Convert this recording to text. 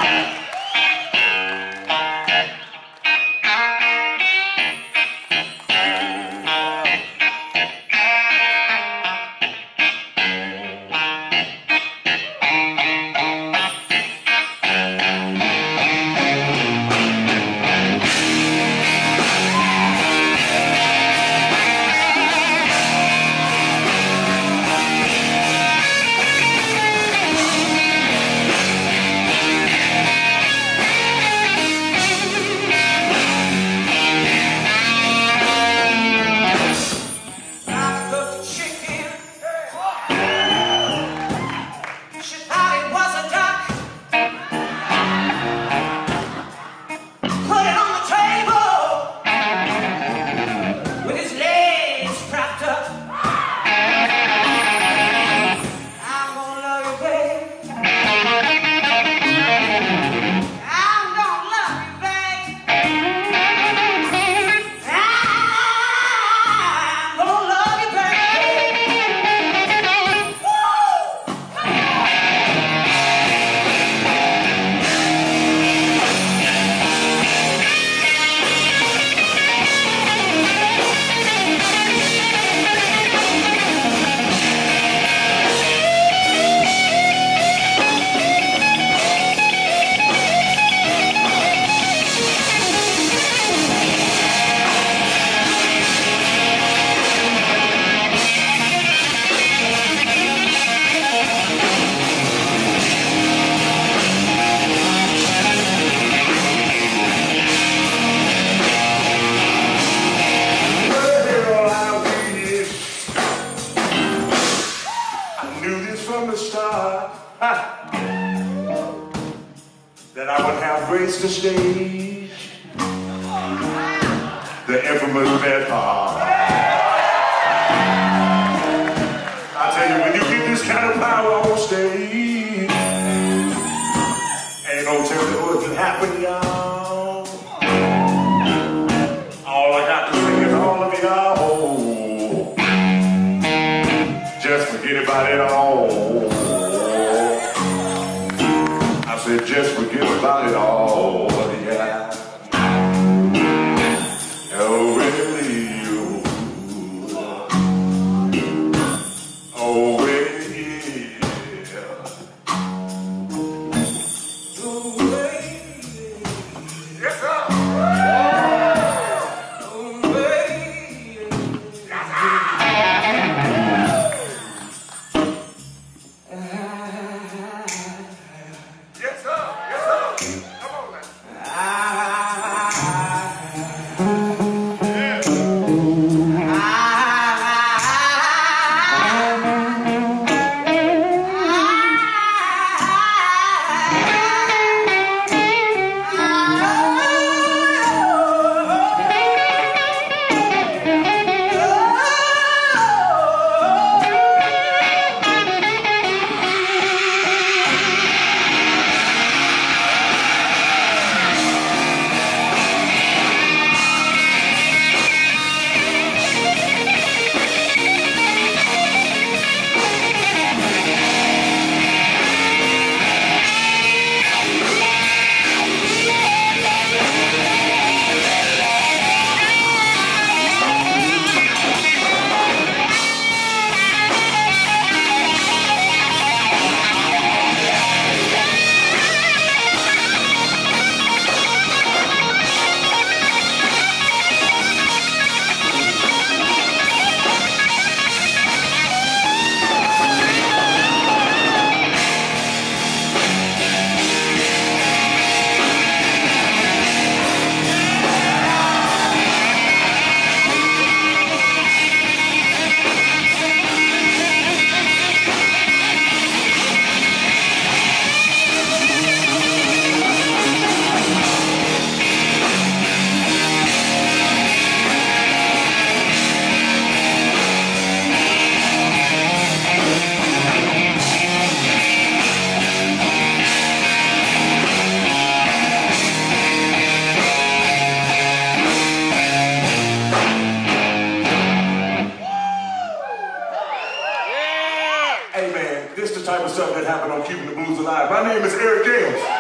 That I would have graced the stage, the infamous Beth Hart. I tell you, when you get this kind of power on stage, ain't no telling what can happen, y'all. All I got to say is all of y'all, just forget about it all. I said, just forget about it all, yeah. Oh, really? Oh, really? Oh, really? Yes, sir. Oh, really? Yes, sir. Yes, sir. Come on, man. Hey man, this is the type of stuff that happened on Keeping the Blues Alive. My name is Eric James.